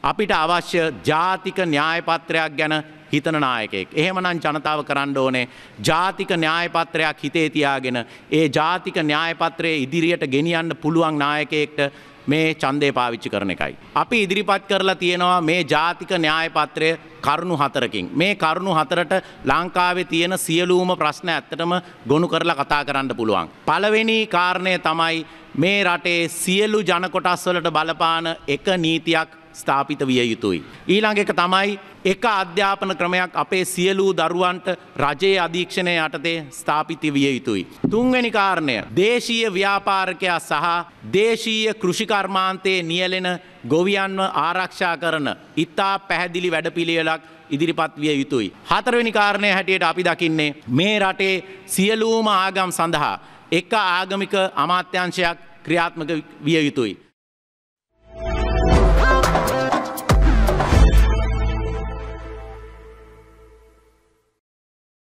අපිට අවශ්‍ය ජාතික න්‍යාය පත්‍රයක් ගැන හිතන නායකයෙක්. එහෙමනම් ජනතාව කරන්න ඕනේ ජාතික න්‍යාය පත්‍රයක් හිතේ තියාගෙන ඒ ජාතික න්‍යාය පත්‍රය ඉදිරියට ගෙනියන්න පුළුවන් නායකයෙක්ට මේ ඡන්දය පාවිච්චි කරන එකයි. අපි ඉදිරිපත් කරලා තියෙනවා මේ ජාතික න්‍යාය පත්‍රය කරුණු 4කින්. මේ කරුණු 4ට ලංකාවේ තියෙන සියලුම ප්‍රශ්න ඇත්තටම ගොනු කරලා කතා කරන්න පුළුවන්. පළවෙනි කාරණය තමයි මේ රටේ සියලු ජන කොටස් වලට බලපාන එක නීතියක් ස්ථාපිත විය යුතුයි. ඊළඟ එක තමයි එක අධ්‍යාපන ක්‍රමයක් අපේ සියලු දරුවන්ට රජයේ අධීක්ෂණය යටතේ ස්ථාපිත විය යුතුයි. තුන්වෙනි කාරණය දේශීය ව්‍යාපාරිකයා සහ දේශීය කෘෂි කර්මාන්තයේ නියැලෙන ගොවියන්ව ආරක්ෂා කරන ඉතා පැහැදිලි වැඩපිළිවෙලක් ඉදිරිපත් විය යුතුයි. හතරවෙනි කාරණය හැටියට අපි දකින්නේ මේ රටේ සියලුම ආගම් සඳහා එක ආගමික අමාත්‍යාංශයක් ක්‍රියාත්මක විය යුතුයි.